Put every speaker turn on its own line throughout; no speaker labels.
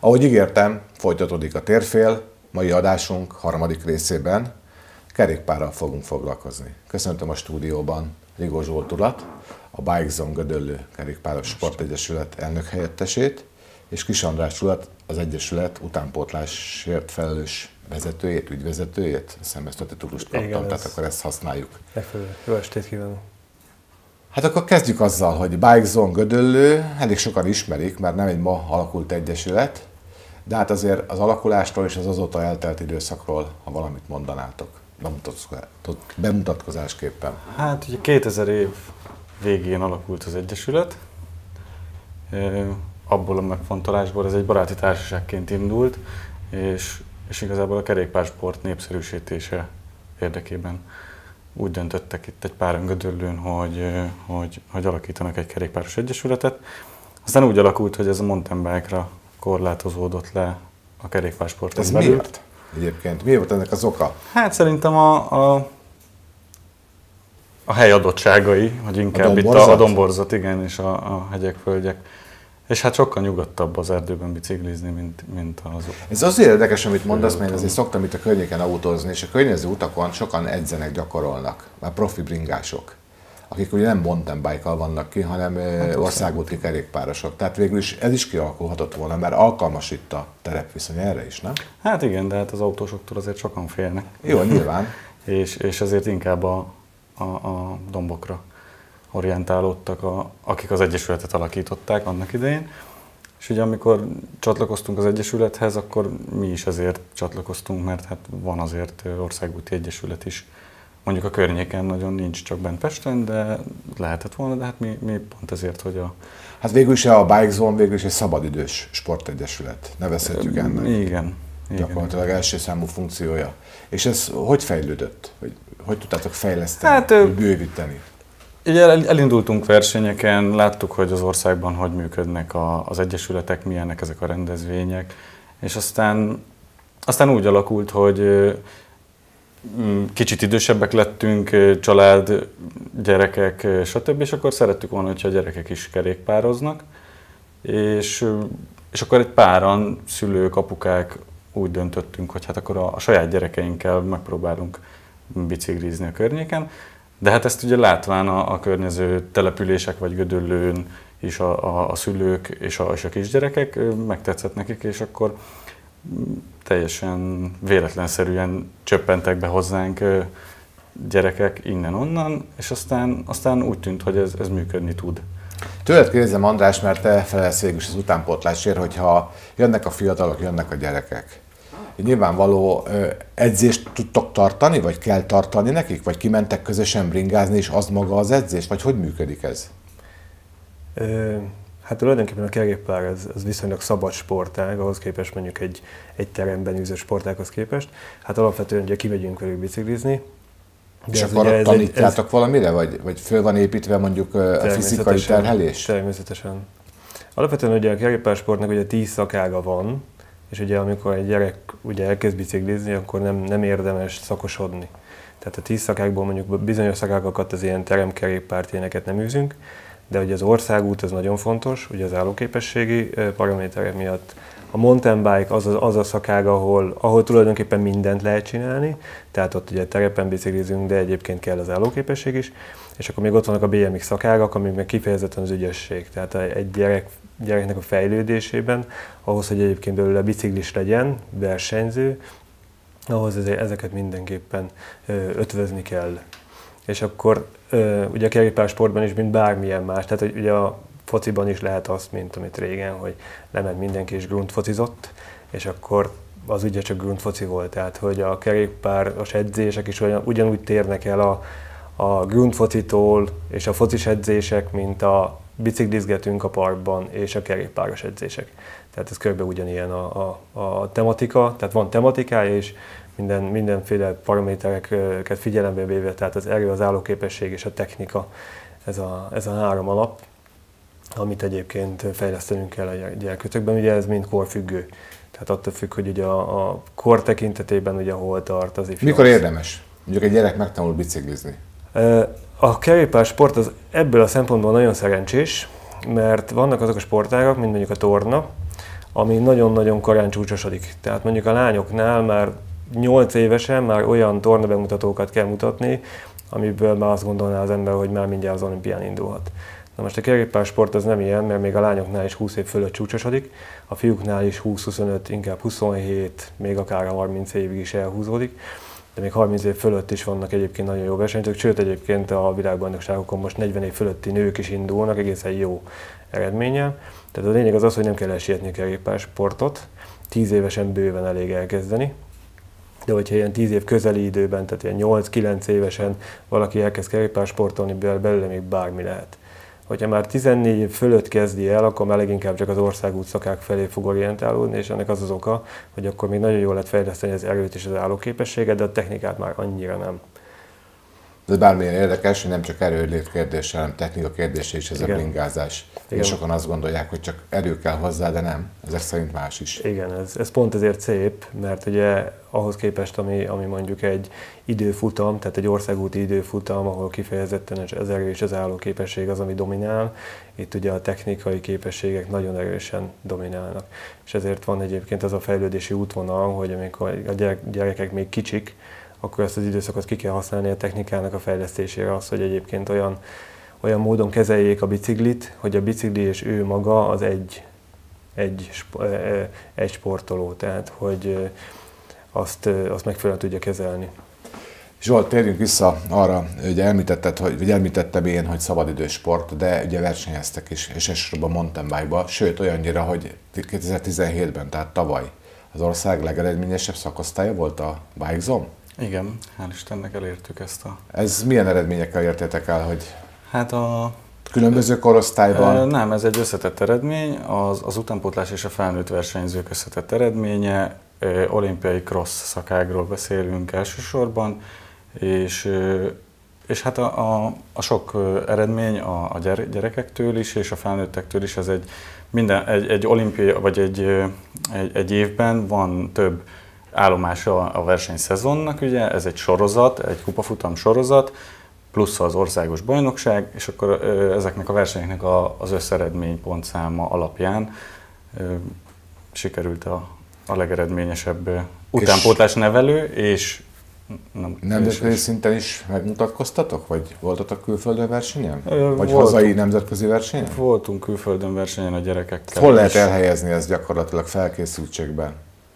Ahogy ígértem, folytatódik a Térfél, mai adásunk harmadik részében kerékpárral fogunk foglalkozni. Köszöntöm a stúdióban Rigó Zsolt urat, a Bike Zone Gödöllő Kerékpáros Sportegyesület elnökhelyettesét, és Kis András urat, az Egyesület utánpótlásért felelős vezetőjét, ügyvezetőjét. Hiszem, ezt a titulust kaptam, tehát akkor ezt használjuk.
Jó estét kívánok!
Hát akkor kezdjük azzal, hogy Bike Zone Gödöllő, elég sokan ismerik, mert nem egy ma alakult egyesület, de hát azért az alakulástól és az azóta eltelt időszakról, ha valamit mondanátok, bemutatkozásképpen.
Hát ugye 2000 év végén alakult az egyesület, abból a megfontolásból ez egy baráti társaságként indult, és igazából a kerékpársport népszerűsítése érdekében úgy döntöttek itt egy páran Gödöllőn, hogy alakítanak egy kerékpáros egyesületet. Aztán úgy alakult, hogy ez a mountain bike-ra korlátozódott le a kerékpársporton
Ez
belül.
miért? Egyébként mi volt ennek az oka?
Hát szerintem a hely adottságai, vagy inkább itt a domborzat, igen, és a hegyek, földek. És hát sokkal nyugodtabb az erdőben biciklizni, mint az.
Ez azért érdekes, amit mondasz, mert én azért szoktam itt a környéken autózni, és a környező utakon sokan edzenek, gyakorolnak, már profi bringások, akik ugye nem mountain bike-kal vannak ki, hanem országúti kerékpárosok. Tehát végül is ez is kialakulhatott volna, mert alkalmas itt a terepviszony erre is, nem?
Hát igen, de hát az autósoktól azért sokan félnek.
Jó, nyilván.
és ezért inkább a dombokra orientálódtak, akik az egyesületet alakították annak idején. És ugye amikor csatlakoztunk az egyesülethez, akkor mi is ezért csatlakoztunk, mert hát van azért országúti egyesület is. Mondjuk a környéken nagyon nincs, csak bent Pesten, de lehetett volna, de hát mi pont ezért, hogy
Hát végül is a Bike Zone végül is egy szabadidős sportegyesület, nevezhetjük ennek.
Igen.
Gyakorlatilag első számú funkciója. És ez hogy fejlődött? Hogy tudtátok fejleszteni,
hát,
bővíteni?
Ugye elindultunk versenyeken, láttuk, hogy az országban hogy működnek az egyesületek, milyenek ezek a rendezvények, és aztán úgy alakult, hogy kicsit idősebbek lettünk, család, gyerekek, stb. És akkor szerettük volna, hogyha a gyerekek is kerékpároznak, és akkor egy páran, szülők, apukák úgy döntöttünk, hogy hát akkor a saját gyerekeinkkel megpróbálunk biciklizni a környéken. De hát ezt ugye látván a környező települések vagy Gödöllőn is a szülők és a kisgyerekek megtetszett nekik, és akkor teljesen véletlenszerűen csöppentek be hozzánk gyerekek innen-onnan, és aztán úgy tűnt, hogy ez működni tud.
Tőled kérdezem, András, mert te felelsz végül is az utánpótlásért, hogyha jönnek a fiatalok, jönnek a gyerekek. Nyilvánvaló edzést tudtok tartani, vagy kell tartani nekik? Vagy kimentek közösen bringázni, és az maga az edzés? Vagy hogy működik ez?
Hát tulajdonképpen a kerékpár az viszonylag szabad sportág, ahhoz képest mondjuk egy teremben űző sportághoz képest. Hát alapvetően ugye kimegyünk velük biciklizni.
És akkor tanítjátok valamire? Vagy föl van építve mondjuk a fizikai terhelés?
Természetesen. Alapvetően ugye a kerékpársportnak ugye 10 szakága van, és ugye amikor egy gyerek ugye elkezd biciklizni, akkor nem érdemes szakosodni. Tehát a 10 szakákból mondjuk bizonyos szakágokat, az ilyen teremkerékpárt ilyeneket nem űzünk, de ugye az országút az nagyon fontos, ugye az állóképességi paraméterek miatt. A mountain bike az a szakág, ahol tulajdonképpen mindent lehet csinálni, tehát ott ugye terepen biciklizünk, de egyébként kell az állóképesség is, és akkor még ott vannak a BMX szakágak, amik meg kifejezetten az ügyesség. Tehát egy gyereknek a fejlődésében, ahhoz, hogy egyébként belőle biciklis legyen, versenyző, ahhoz ezeket mindenképpen ötvözni kell. És akkor ugye a kerékpársportban is, mint bármilyen más, tehát ugye a fociban is lehet azt, mint amit régen, hogy lement mindenki és gruntfocizott, és akkor az ugye csak gruntfoci volt, tehát hogy a kerékpáros edzések is ugyanúgy térnek el a gruntfocitól és a focis edzések, mint a biciklizgetünk a parkban és a kerékpáros edzések. Tehát ez körülbelül ugyanilyen a tematika, tehát van tematikája és mindenféle paramétereket figyelembe véve, tehát az erő, az állóképesség és a technika, ez a 3 alap, amit egyébként fejlesztenünk kell a gyerkőcökben. Ugye ez mind korfüggő, tehát attól függ, hogy ugye a kor tekintetében ugye hol tart az ifjú.
Mikor érdemes? Mondjuk egy gyerek megtanul biciklizni.
A kerékpársport az ebből a szempontból nagyon szerencsés, mert vannak azok a sportágak, mint mondjuk a torna, ami nagyon-nagyon korán csúcsosodik. Tehát mondjuk a lányoknál már 8 évesen már olyan tornabemutatókat kell mutatni, amiből már azt gondolná az ember, hogy már mindjárt az olimpián indulhat. Na most a kerékpársport az nem ilyen, mert még a lányoknál is 20 év fölött csúcsosodik, a fiúknál is 20-25, inkább 27, még akár 30 évig is elhúzódik, de még 30 év fölött is vannak egyébként nagyon jó versenyzők, sőt egyébként a világbajnokságokon most 40 év fölötti nők is indulnak egészen jó eredménnyel. Tehát a lényeg az, hogy nem kell elsietni a kerékpársportot, 10 évesen bőven elég elkezdeni, de hogyha ilyen 10 év közeli időben, tehát ilyen 8-9 évesen valaki elkezd kerékpársportolni, belőle még bármi lehet. Hogyha már 14 év fölött kezdi el, akkor már leginkább csak az országút szakák felé fog orientálódni, és ennek az az oka, hogy akkor még nagyon jól lehet fejleszteni az erőt és az állóképességet, de a technikát már annyira nem.
Ez bármilyen érdekes, hogy nem csak erőlét kérdése, hanem technika kérdése is ez a bringázás. És sokan azt gondolják, hogy csak erő kell hozzá, de nem. Ezek szerint más is.
Igen, ez pont ezért szép, mert ugye ahhoz képest, ami mondjuk egy időfutam, tehát egy országúti időfutam, ahol kifejezetten az erő és az állóképesség az, ami dominál, itt ugye a technikai képességek nagyon erősen dominálnak. És ezért van egyébként az a fejlődési útvonal, hogy amikor a gyerekek még kicsik, akkor ezt az időszakot ki kell használni a technikának a fejlesztésére, az, hogy egyébként olyan módon kezeljék a biciklit, hogy a bicikli és ő maga az egy sportoló, tehát hogy azt megfelelően tudja kezelni.
Zsolt, térjünk vissza arra, hogy említettem én, hogy szabadidős sport, de ugye versenyeztek is, és elsősorban mountain bike-ba, sőt olyannyira, hogy 2017-ben, tehát tavaly az ország legeredményesebb szakosztálya volt a Bikezone?
Igen, hál' Istennek elértük ezt a...
Ez milyen eredményekkel értétek el, hogy
Hát a...
különböző korosztályban?
Nem, ez egy összetett eredmény, az utánpótlás és a felnőtt versenyzők összetett eredménye, olimpiai cross szakágról beszélünk elsősorban, és hát a sok eredmény a gyerekektől is és a felnőttektől is, ez egy olimpiai, vagy egy évben van több állomása a versenyszezonnak, ugye, ez egy sorozat, egy kupafutam sorozat, plusz az országos bajnokság, és akkor ezeknek a versenyeknek az összeredmény pontszáma alapján sikerült a legeredményesebb utánpótlás nevelő, és
nemzetközi szinten is megmutatkoztatok? Vagy voltatok külföldön versenyen? Vagy hazai nemzetközi versenyen?
Voltunk külföldön versenyen a gyerekekkel.
Hol lehet elhelyezni ezt gyakorlatilag felkészültségben?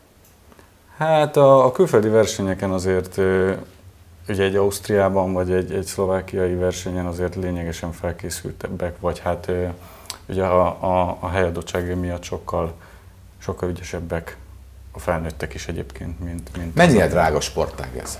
Hát a külföldi versenyeken azért, ugye egy Ausztriában vagy egy szlovákiai versenyen azért lényegesen felkészültebbek, vagy hát ugye a helyadottság miatt sokkal ügyesebbek a felnőttek is egyébként, mint
mennyire drága sportág ez?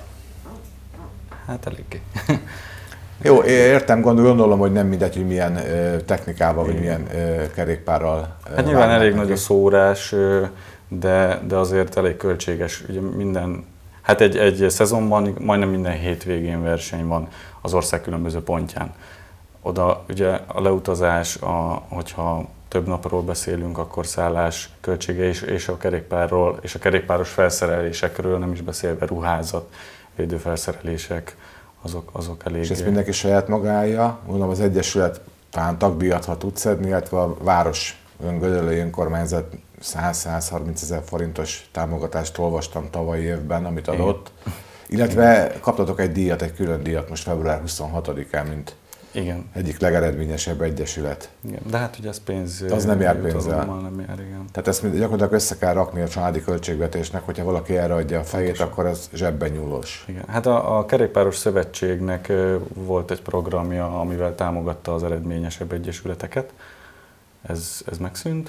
Hát eléggé.
Jó, értem, gondolom, hogy nem mindegy, hogy milyen technikával, vagy milyen kerékpárral.
Hát nyilván elég nagy a szórás, de azért elég költséges. Ugye hát egy szezonban majdnem minden hétvégén verseny van az ország különböző pontján. Oda ugye a leutazás, hogyha több napról beszélünk, akkor szállás költsége is, és a kerékpárról, és a kerékpáros felszerelésekről nem is beszélve, ruházat, védőfelszerelések, azok elég...
És ezt mindenki saját magája, mondom, az Egyesület talán tagdíjat, ha tud szedni, illetve a város Gödöllői Önkormányzat 100-130 ezer forintos támogatást olvastam tavalyi évben, amit adott. Illetve kaptatok egy díjat, egy külön díjat most február 26-án, mint
igen.
Egyik legeredményesebb egyesület.
Igen. De hát ugye ez pénz...
Az nem jár pénzzel.
Nem jár, igen.
Tehát ezt gyakorlatilag össze kell rakni a családi költségvetésnek, hogyha valaki erre adja a fejét, akkor ez zsebben nyúlós.
Igen. Hát a Kerékpáros Szövetségnek volt egy programja, amivel támogatta az eredményesebb egyesületeket. Ez megszűnt.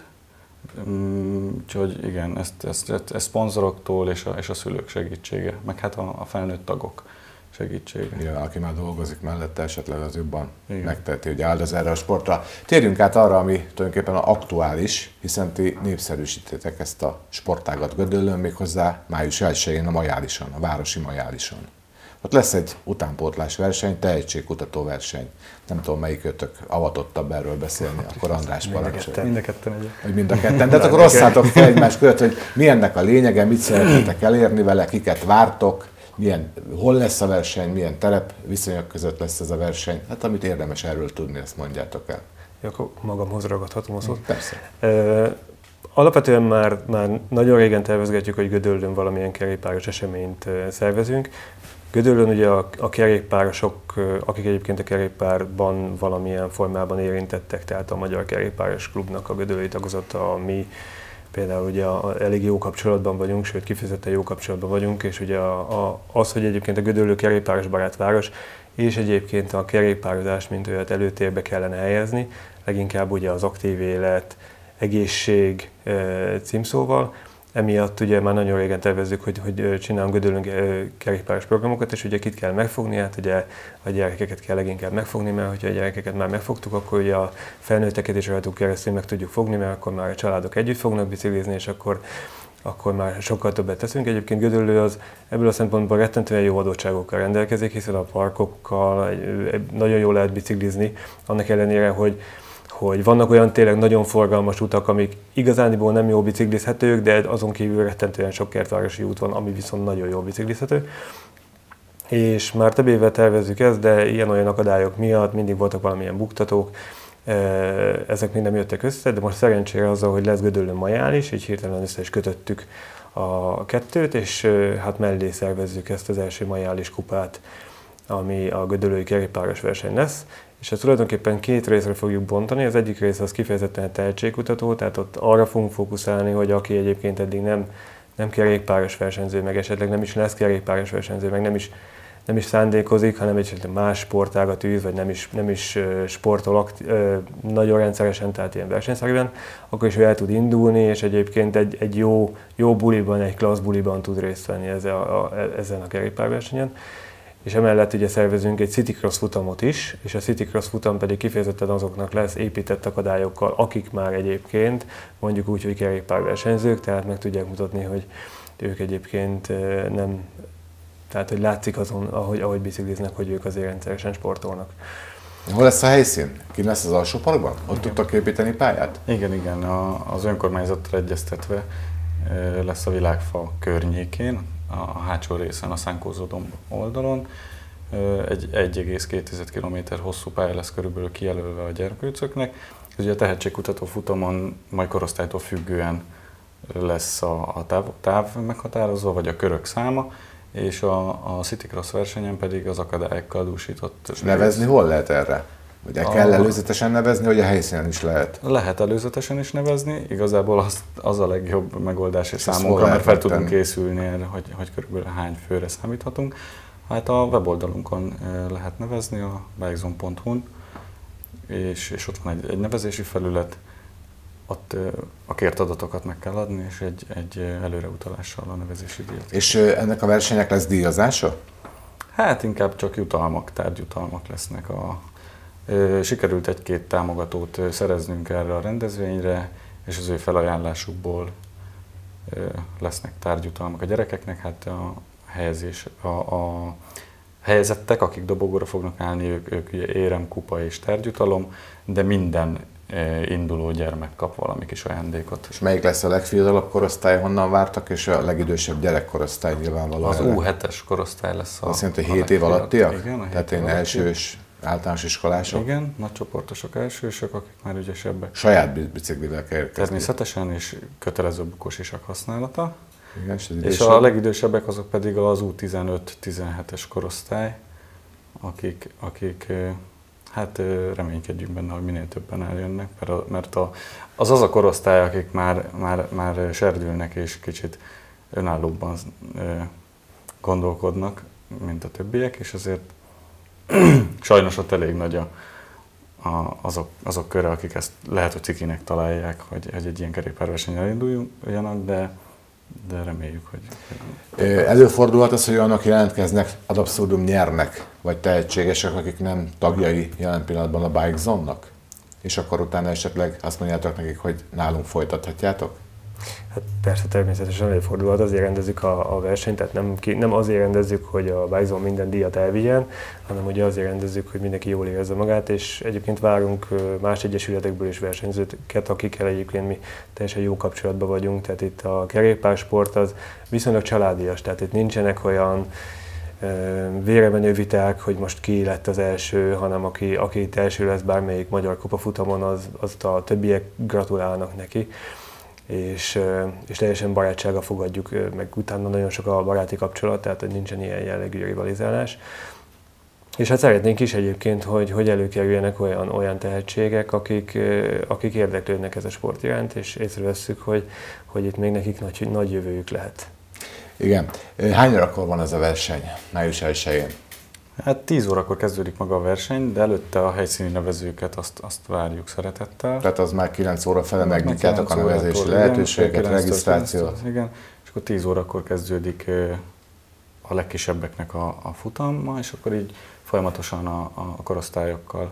Úgyhogy igen, ezt szponzoroktól és a szülők segítsége, meg hát a felnőtt tagok segítsége.
Igen, aki már dolgozik mellette, esetleg az jobban megteheti, hogy áldoz erre a sportra. Térjünk át arra, ami tulajdonképpen aktuális, hiszen ti népszerűsítétek ezt a sportágat Gödöllőn, méghozzá május 1-én a Majálison, a városi Majálison. Ott lesz egy utánpótlás verseny, tehetségkutató verseny. Nem tudom, melyikőtök avatottabb erről beszélni, akkor András parancsolja.
Mind a ketten egyébként.
Mind a ketten. Tehát akkor osszátok fel egymás között, hogy mi ennek a lényege, mit szeretnétek elérni vele, kiket vártok, hol lesz a verseny, milyen terepviszonyok között lesz ez a verseny. Hát amit érdemes erről tudni, ezt mondjátok el.
Akkor magamhoz ragadhatom a szót.
Persze.
Alapvetően már nagyon régen tervezgetjük, hogy Gödöllőn valamilyen kerékpáros eseményt szervezünk. Gödöllőn ugye a kerékpárosok, akik egyébként a kerékpárban valamilyen formában érintettek, tehát a Magyar Kerékpáros Klubnak a gödöllői tagozata, mi például ugye elég jó kapcsolatban vagyunk, sőt kifejezetten jó kapcsolatban vagyunk, és ugye az, hogy egyébként a Gödöllő kerékpáros barát város, és egyébként a kerékpározás, mint olyat előtérbe kellene helyezni, leginkább ugye az aktív élet, egészség címszóval. Emiatt ugye már nagyon régen tervezzük, hogy csinálunk Gödöllőn kerékpáros programokat, és ugye kit kell megfogni, hát ugye a gyerekeket kell leginkább megfogni, mert hogyha a gyerekeket már megfogtuk, akkor ugye a felnőtteket is rajtuk keresztül meg tudjuk fogni, mert akkor már a családok együtt fognak biciklizni, és akkor már sokkal többet teszünk. Egyébként Gödöllő az ebből a szempontból rettentően jó adottságokkal rendelkezik, hiszen a parkokkal nagyon jól lehet biciklizni, annak ellenére, hogy vannak olyan tényleg nagyon forgalmas utak, amik igazániból nem jó biciklizhetők, de azon kívül rettentően sok kertvárosi út van, ami viszont nagyon jól biciklizhető. És már több éve tervezzük ezt, de ilyen-olyan akadályok miatt mindig voltak valamilyen buktatók, ezek még nem jöttek össze, de most szerencsére azzal, hogy lesz Gödöllőn majál is, így hirtelen össze is kötöttük a kettőt, és hát mellé szervezzük ezt az első majális kupát, ami a gödöllői kerékpáros verseny lesz. És ezt tulajdonképpen két részre fogjuk bontani. Az egyik rész az kifejezetten a tehetségkutató, tehát ott arra fogunk fókuszálni, hogy aki egyébként eddig nem kerékpáros versenyző, meg esetleg nem is lesz kerékpáros versenyző, meg nem is szándékozik, hanem esetleg más sportágat űz, vagy nem is sportol nagyon rendszeresen, tehát ilyen versenyszerűen, akkor is ő el tud indulni, és egyébként egy jó buliban, egy klassz buliban tud részt venni ezen a kerékpárversenyen. És emellett ugye szervezünk egy Citycross futamot is, és a Citycross futam pedig kifejezetten azoknak lesz épített akadályokkal, akik már egyébként mondjuk úgy, hogy kerékpárversenyzők, tehát meg tudják mutatni, hogy ők egyébként nem, tehát hogy látszik azon, ahogy bicikliznek, hogy ők azért rendszeresen sportolnak.
Hol lesz a helyszín? Ki lesz az alsó parkban? Ott tudtak építeni pályát?
Igen, az önkormányzattal egyeztetve lesz a Világfa környékén, a hátsó részen, a Szánkózódomb oldalon. Egy 1,2 km hosszú pálya lesz körülbelül kijelölve a gyerkőcöknek. Ugye a tehetségkutató futamon majd korosztálytól függően lesz a táv meghatározva, vagy a körök száma, és a Citycross versenyen pedig az akadályokkal dúsított.
És nevezni hol lehet erre? Ugye kell előzetesen nevezni, hogy a helyszínen is lehet?
Lehet előzetesen is nevezni, igazából az a legjobb megoldás számunkra, mert fel tudunk készülni erre, hogy körülbelül hány főre számíthatunk. Hát a weboldalunkon lehet nevezni, a bikezone.hu-n, és ott van egy nevezési felület, ott a kért adatokat meg kell adni, és egy előreutalással a nevezési díjat.
És ennek a versenynek lesz díjazása?
Hát inkább csak jutalmak, tárgyjutalmak lesznek. Sikerült egy-két támogatót szereznünk erre a rendezvényre, és az ő felajánlásukból lesznek tárgyjutalmak a gyerekeknek. Hát a helyezettek, akik dobogóra fognak állni, ők ugye érem, kupa és tárgyjutalom, de minden induló gyermek kap valami kis ajándékot.
És melyik lesz a legfiatalabb korosztály, honnan vártak, és a legidősebb gyerekkorosztály nyilvánvalóan?
Az U7-es korosztály lesz
Azt jelenti, hogy 7 év alattiak?
Igen,
tehát én elsős általános iskolások?
Igen, nagycsoportosok, elsősök, akik már ügyesebbek.
Saját biciklivel kell érkezni?
Természetesen, és kötelező bukósisak használata.
Igen,
és a legidősebbek azok pedig az U15-17-es korosztály, akik hát reménykedjünk benne, hogy minél többen eljönnek, mert az a korosztály, akik már serdülnek és kicsit önállóbban gondolkodnak, mint a többiek, és azért sajnos ott elég nagy azok köre, akik ezt lehet, hogy cikinek találják, hogy egy ilyen kerékpárversenyen elinduljanak, de reméljük, hogy...
Előfordulhat az, hogy olyanok jelentkeznek, ad abszurdum nyernek, vagy tehetségesek, akik nem tagjai jelen pillanatban a Bikezone-nak? És akkor utána esetleg azt mondjátok nekik, hogy nálunk folytathatjátok?
Hát persze, természetesen előfordulhat, azért rendezzük a versenyt, tehát nem azért rendezzük, hogy a Bikezone minden díjat elvigyen, hanem ugye azért rendezzük, hogy mindenki jól érezze magát, és egyébként várunk más egyesületekből is versenyzőket, akikkel egyébként mi teljesen jó kapcsolatban vagyunk, tehát itt a kerékpársport az viszonylag családias, tehát itt nincsenek olyan véremenő viták, hogy most ki lett az első, hanem aki itt első lesz bármelyik magyar kupafutamon, azt a többiek gratulálnak neki. és teljesen barátsággal fogadjuk, meg utána nagyon sok a baráti kapcsolat, tehát hogy nincsen ilyen jellegű rivalizálás. És hát szeretnénk is egyébként, hogy előkerüljenek olyan tehetségek, akik érdeklődnek ez a sport iránt, és észrevesszük, hogy itt még nekik nagy jövőjük lehet.
Igen. Hány órakor van ez a verseny? Május 1-én?
Hát 10 órakor kezdődik maga a verseny, de előtte a helyszíni nevezőket azt várjuk szeretettel.
Tehát az már 9 óra fele megnyitjátok a nevezési lehetőséget, regisztrációt.
Igen, és akkor 10 órakor kezdődik a legkisebbeknek a futama, és akkor így folyamatosan a korosztályokkal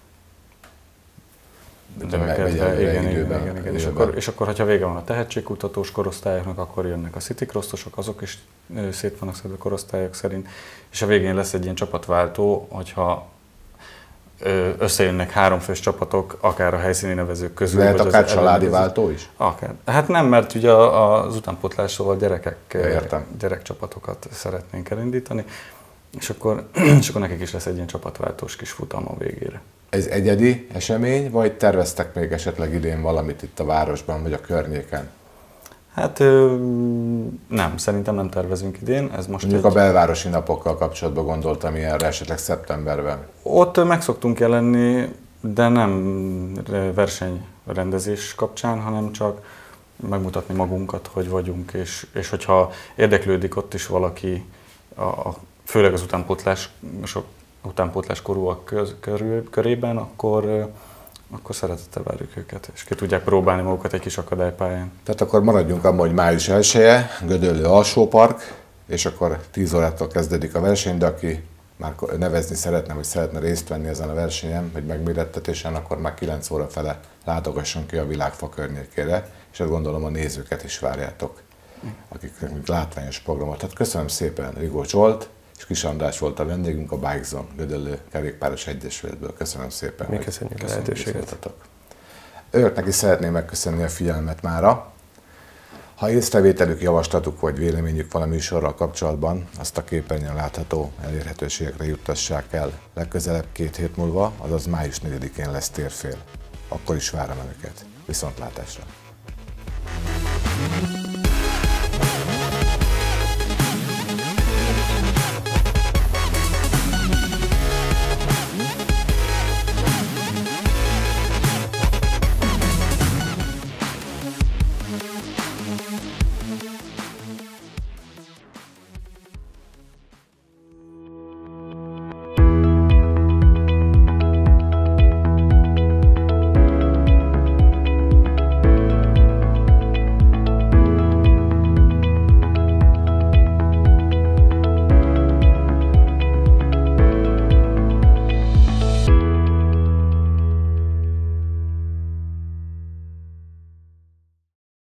növekedve. Igen. És akkor, hogyha vége van a tehetségkutatós korosztályoknak, akkor jönnek a citycrossosok, azok is szét vannak szedve korosztályok szerint, és a végén lesz egy ilyen csapatváltó, hogyha összejönnek 3 fős csapatok, akár a helyszíni nevezők közül.
Lehet akár családi váltó is?
Akár. Hát nem, mert ugye az utánpótlásról gyerekcsapatokat szeretnénk elindítani, és akkor nekik is lesz egy ilyen csapatváltós kis futam a végére.
Ez egyedi esemény, vagy terveztek még esetleg idén valamit itt a városban, vagy a környéken?
Hát nem, szerintem nem tervezünk idén. Ez most
mondjuk a belvárosi napokkal kapcsolatban gondoltam ilyenre, esetleg szeptemberben.
Ott meg szoktunk jelenni, de nem versenyrendezés kapcsán, hanem csak megmutatni magunkat, hogy vagyunk, és hogyha érdeklődik ott is valaki, főleg az utánpótlás korúak körében, akkor szeretettel várjuk őket, és ki tudják próbálni magukat egy kis akadálypályán.
Tehát akkor maradjunk abban, hogy május 1-e, Gödöllő Alsópark, és akkor 10 órától kezdődik a verseny, de aki már nevezni szeretne, vagy szeretne részt venni ezen a versenyen, vagy megmérettetésen, akkor már 9 óra fele látogasson ki a Világfa környékére, és azt gondolom a nézőket is várjátok, akiknek látványos programot. Tehát köszönöm szépen, Rigó Zsolt, és Kis András volt a vendégünk a Bike Zone Gödöllő Kerékpáros Egyesületből. Köszönöm szépen.
Mi köszönjük a lehetőséget.
Önöknek is szeretném megköszönni a figyelmet mára. Ha észrevételük, javaslatuk vagy véleményük valami műsorral kapcsolatban, azt a képernyőn látható elérhetőségekre juttassák el. Legközelebb 2 hét múlva, azaz május 4-én lesz térfél. Akkor is várom Önöket. Viszontlátásra!